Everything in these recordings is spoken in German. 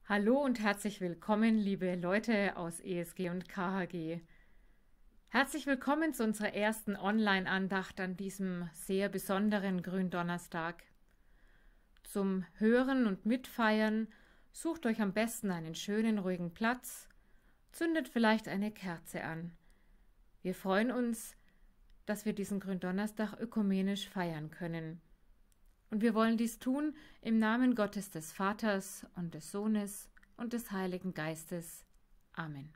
Hallo und herzlich willkommen, liebe Leute aus ESG und KHG. Herzlich willkommen zu unserer ersten Online-Andacht an diesem sehr besonderen Gründonnerstag. Zum Hören und Mitfeiern sucht euch am besten einen schönen, ruhigen Platz, zündet vielleicht eine Kerze an. Wir freuen uns, dass wir diesen Gründonnerstag ökumenisch feiern können. Und wir wollen dies tun im Namen Gottes des Vaters und des Sohnes und des Heiligen Geistes. Amen.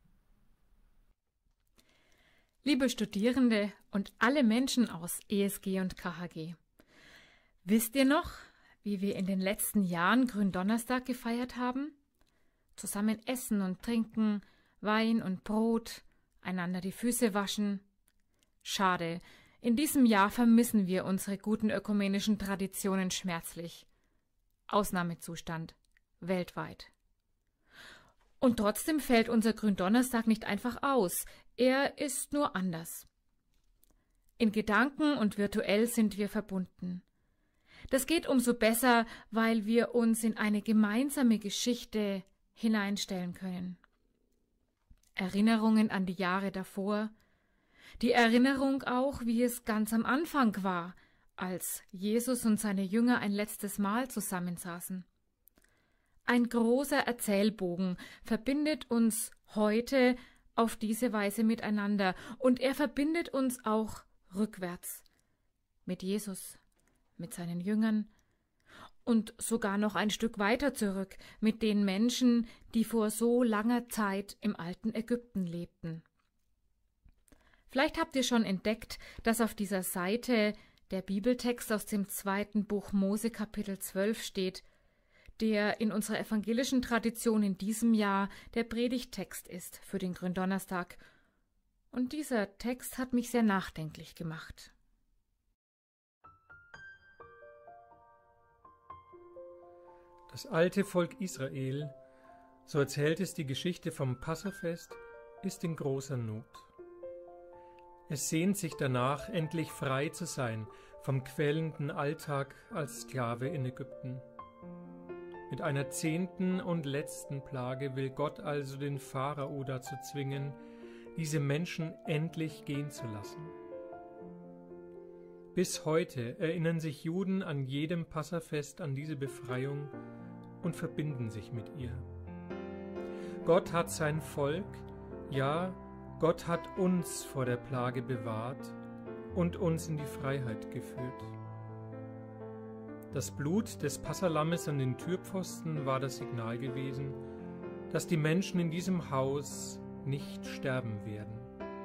Liebe Studierende und alle Menschen aus ESG und KHG, wisst ihr noch, wie wir in den letzten Jahren Gründonnerstag gefeiert haben? Zusammen essen und trinken, Wein und Brot, einander die Füße waschen. Schade, in diesem Jahr vermissen wir unsere guten ökumenischen Traditionen schmerzlich. Ausnahmezustand, weltweit. Und trotzdem fällt unser Gründonnerstag nicht einfach aus, er ist nur anders. In Gedanken und virtuell sind wir verbunden. Das geht umso besser, weil wir uns in eine gemeinsame Geschichte hineinstellen können. Erinnerungen an die Jahre davor, die Erinnerung auch, wie es ganz am Anfang war, als Jesus und seine Jünger ein letztes Mal zusammensaßen. Ein großer Erzählbogen verbindet uns heute auf diese Weise miteinander und er verbindet uns auch rückwärts mit Jesus, mit seinen Jüngern und sogar noch ein Stück weiter zurück mit den Menschen, die vor so langer Zeit im alten Ägypten lebten. Vielleicht habt ihr schon entdeckt, dass auf dieser Seite der Bibeltext aus dem 2. Buch Mose Kapitel 12 steht, der in unserer evangelischen Tradition in diesem Jahr der Predigttext ist für den Gründonnerstag. Und dieser Text hat mich sehr nachdenklich gemacht. Das alte Volk Israel, so erzählt es die Geschichte vom Passafest, ist in großer Not. Es sehnt sich danach, endlich frei zu sein vom quälenden Alltag als Sklave in Ägypten. Mit einer 10. und letzten Plage will Gott also den Pharao dazu zwingen, diese Menschen endlich gehen zu lassen. Bis heute erinnern sich Juden an jedem Passafest an diese Befreiung und verbinden sich mit ihr. Gott hat sein Volk, ja, Gott hat uns vor der Plage bewahrt und uns in die Freiheit geführt. Das Blut des Passalammes an den Türpfosten war das Signal gewesen, dass die Menschen in diesem Haus nicht sterben werden.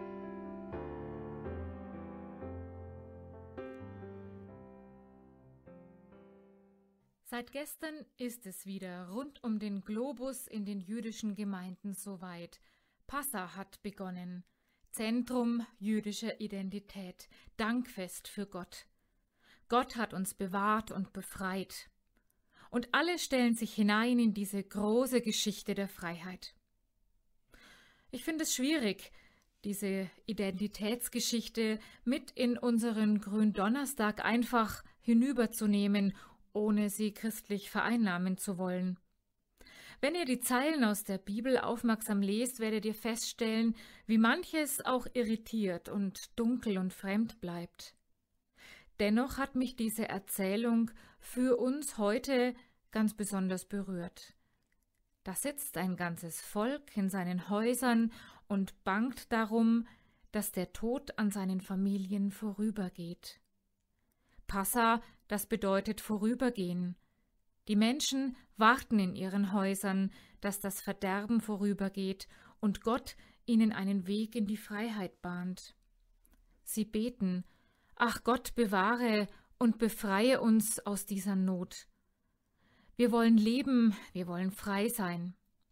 Seit gestern ist es wieder rund um den Globus in den jüdischen Gemeinden soweit. Passa hat begonnen. Zentrum jüdischer Identität. Dankfest für Gott. Gott hat uns bewahrt und befreit. Und alle stellen sich hinein in diese große Geschichte der Freiheit. Ich finde es schwierig, diese Identitätsgeschichte mit in unseren Gründonnerstag einfach hinüberzunehmen, ohne sie christlich vereinnahmen zu wollen. Wenn ihr die Zeilen aus der Bibel aufmerksam lest, werdet ihr feststellen, wie manches auch irritiert und dunkel und fremd bleibt. Dennoch hat mich diese Erzählung für uns heute ganz besonders berührt. Da sitzt ein ganzes Volk in seinen Häusern und bangt darum, dass der Tod an seinen Familien vorübergeht. Passa, das bedeutet vorübergehen. Die Menschen warten in ihren Häusern, dass das Verderben vorübergeht und Gott ihnen einen Weg in die Freiheit bahnt. Sie beten, ach Gott, bewahre und befreie uns aus dieser Not. Wir wollen leben, wir wollen frei sein.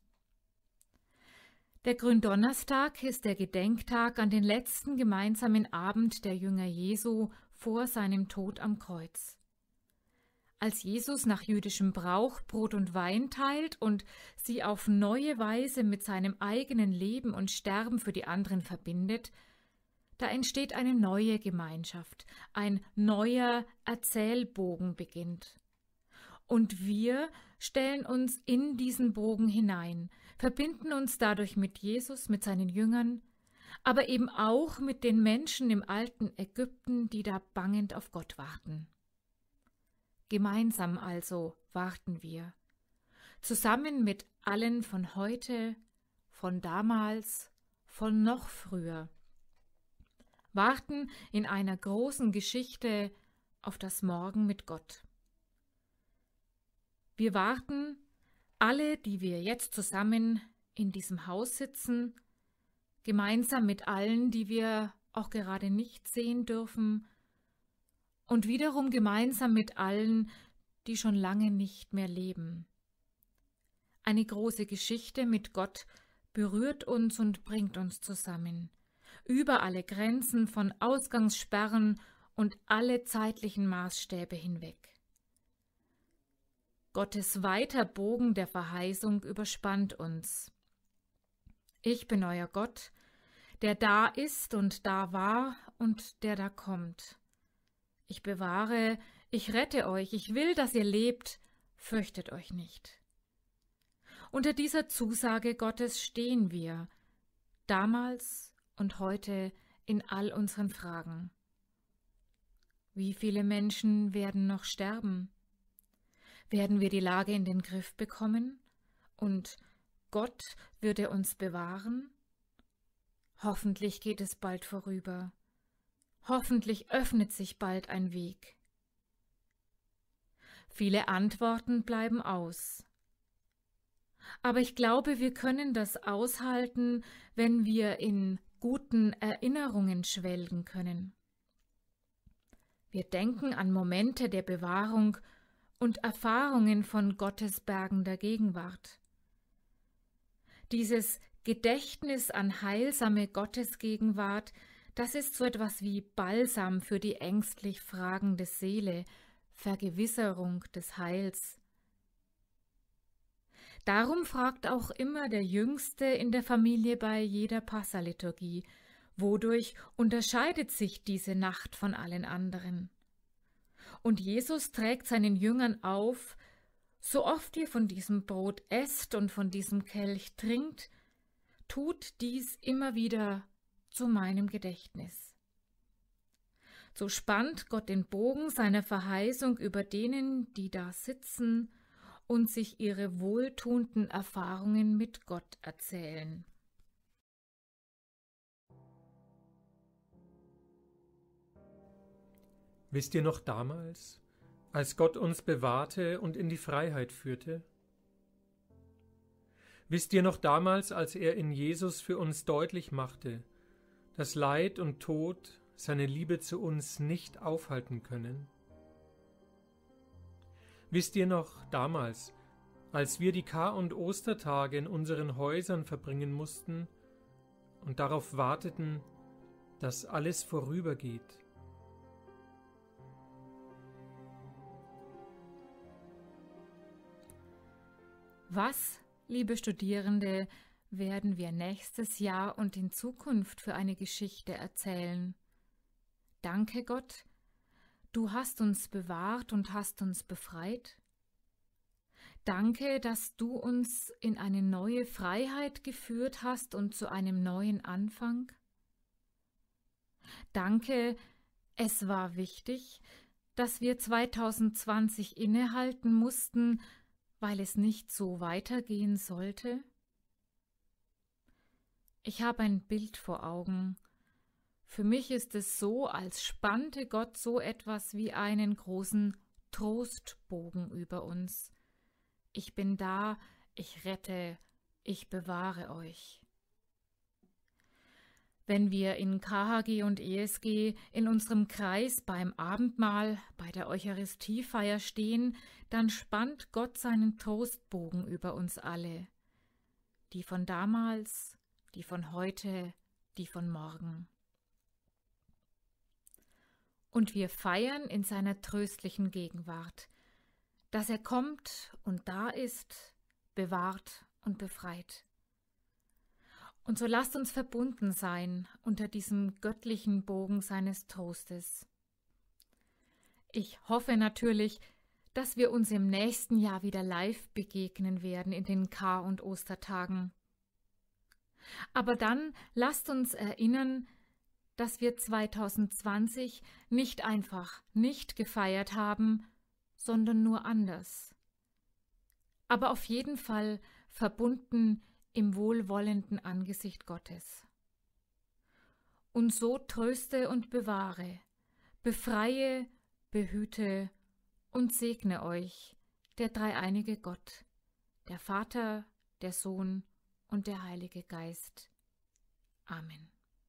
Der Gründonnerstag ist der Gedenktag an den letzten gemeinsamen Abend der Jünger Jesu vor seinem Tod am Kreuz. Als Jesus nach jüdischem Brauch Brot und Wein teilt und sie auf neue Weise mit seinem eigenen Leben und Sterben für die anderen verbindet, da entsteht eine neue Gemeinschaft, ein neuer Erzählbogen beginnt. Und wir stellen uns in diesen Bogen hinein, verbinden uns dadurch mit Jesus, mit seinen Jüngern, aber eben auch mit den Menschen im alten Ägypten, die da bangend auf Gott warten. Gemeinsam also warten wir, zusammen mit allen von heute, von damals, von noch früher. Warten in einer großen Geschichte auf das Morgen mit Gott. Wir warten, alle, die wir jetzt zusammen in diesem Haus sitzen, gemeinsam mit allen, die wir auch gerade nicht sehen dürfen, und wiederum gemeinsam mit allen, die schon lange nicht mehr leben. Eine große Geschichte mit Gott berührt uns und bringt uns zusammen, über alle Grenzen von Ausgangssperren und alle zeitlichen Maßstäbe hinweg. Gottes weiter Bogen der Verheißung überspannt uns. Ich bin euer Gott, der da ist und da war und der da kommt. Ich bewahre, ich rette euch, ich will, dass ihr lebt, fürchtet euch nicht. Unter dieser Zusage Gottes stehen wir, damals und heute in all unseren Fragen. Wie viele Menschen werden noch sterben? Werden wir die Lage in den Griff bekommen? Und Gott würde uns bewahren? Hoffentlich geht es bald vorüber. Hoffentlich öffnet sich bald ein Weg. Viele Antworten bleiben aus. Aber ich glaube, wir können das aushalten, wenn wir in guten Erinnerungen schwelgen können. Wir denken an Momente der Bewahrung und Erfahrungen von Gottes bergender Gegenwart. Dieses Gedächtnis an heilsame Gottesgegenwart, das ist so etwas wie Balsam für die ängstlich fragende Seele, Vergewisserung des Heils. Darum fragt auch immer der Jüngste in der Familie bei jeder Passaliturgie, wodurch unterscheidet sich diese Nacht von allen anderen? Und Jesus trägt seinen Jüngern auf, so oft ihr von diesem Brot esst und von diesem Kelch trinkt, tut dies immer wieder zu meinem Gedächtnis. So spannt Gott den Bogen seiner Verheißung über denen, die da sitzen und sich ihre wohltuenden Erfahrungen mit Gott erzählen. Wisst ihr noch damals, als Gott uns bewahrte und in die Freiheit führte? Wisst ihr noch damals, als er in Jesus für uns deutlich machte, dass Leid und Tod seine Liebe zu uns nicht aufhalten können? Wisst ihr noch damals, als wir die Kar- und Ostertage in unseren Häusern verbringen mussten und darauf warteten, dass alles vorübergeht? Was, liebe Studierende, werden wir nächstes Jahr und in Zukunft für eine Geschichte erzählen? Danke Gott, du hast uns bewahrt und hast uns befreit. Danke, dass du uns in eine neue Freiheit geführt hast und zu einem neuen Anfang. Danke, es war wichtig, dass wir 2020 innehalten mussten, weil es nicht so weitergehen sollte? Ich habe ein Bild vor Augen. Für mich ist es so, als spannte Gott so etwas wie einen großen Trostbogen über uns. Ich bin da, ich rette, ich bewahre euch. Wenn wir in KHG und ESG in unserem Kreis beim Abendmahl, bei der Eucharistiefeier stehen, dann spannt Gott seinen Trostbogen über uns alle. Die von damals, die von heute, die von morgen. Und wir feiern in seiner tröstlichen Gegenwart, dass er kommt und da ist, bewahrt und befreit. Und so lasst uns verbunden sein unter diesem göttlichen Bogen seines Trostes. Ich hoffe natürlich, dass wir uns im nächsten Jahr wieder live begegnen werden in den Kar- und Ostertagen. Aber dann lasst uns erinnern, dass wir 2020 nicht einfach nicht gefeiert haben, sondern nur anders. Aber auf jeden Fall verbunden im wohlwollenden Angesicht Gottes. Und so tröste und bewahre, befreie, behüte und segne euch der dreieinige Gott, der Vater, der Sohn und der Heilige Geist. Amen.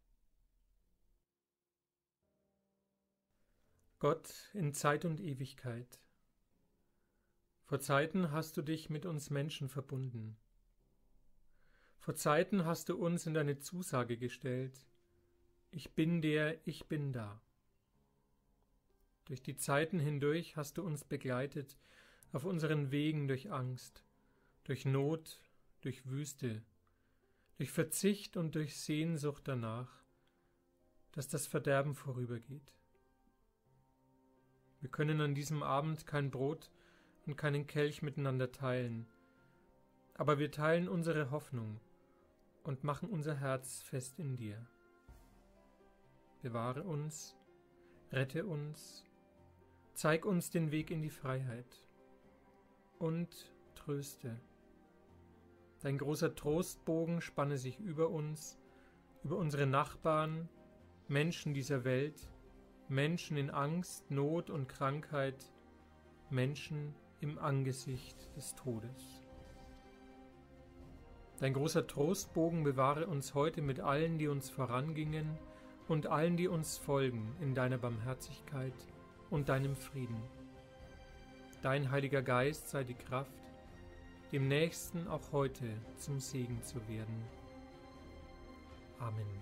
Gott in Zeit und Ewigkeit. Vor Zeiten hast du dich mit uns Menschen verbunden. Vor Zeiten hast du uns in deine Zusage gestellt: Ich bin der, ich bin da. Durch die Zeiten hindurch hast du uns begleitet, auf unseren Wegen durch Angst, durch Not, durch Wüste, durch Verzicht und durch Sehnsucht danach, dass das Verderben vorübergeht. Wir können an diesem Abend kein Brot und keinen Kelch miteinander teilen, aber wir teilen unsere Hoffnung und machen unser Herz fest in dir. Bewahre uns, rette uns, zeig uns den Weg in die Freiheit und tröste. Dein großer Trostbogen spanne sich über uns, über unsere Nachbarn, Menschen dieser Welt, Menschen in Angst, Not und Krankheit, Menschen im Angesicht des Todes. Dein großer Trostbogen bewahre uns heute mit allen, die uns vorangingen und allen, die uns folgen, in deiner Barmherzigkeit und deinem Frieden. Dein Heiliger Geist sei die Kraft, dem Nächsten auch heute zum Segen zu werden. Amen.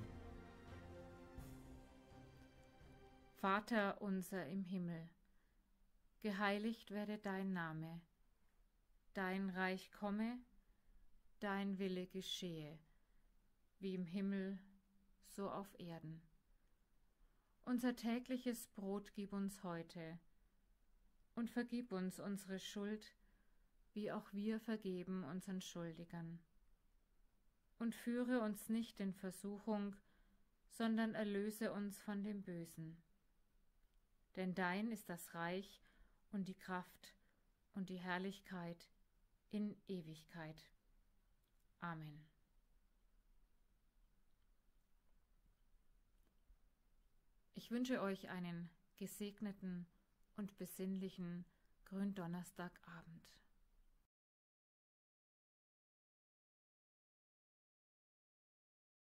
Vater unser im Himmel, geheiligt werde dein Name, dein Reich komme, dein Wille geschehe, wie im Himmel, so auf Erden. Unser tägliches Brot gib uns heute und vergib uns unsere Schuld, wie auch wir vergeben unseren Schuldigern. Und führe uns nicht in Versuchung, sondern erlöse uns von dem Bösen. Denn dein ist das Reich und die Kraft und die Herrlichkeit in Ewigkeit. Amen. Ich wünsche euch einen gesegneten und besinnlichen Gründonnerstagabend.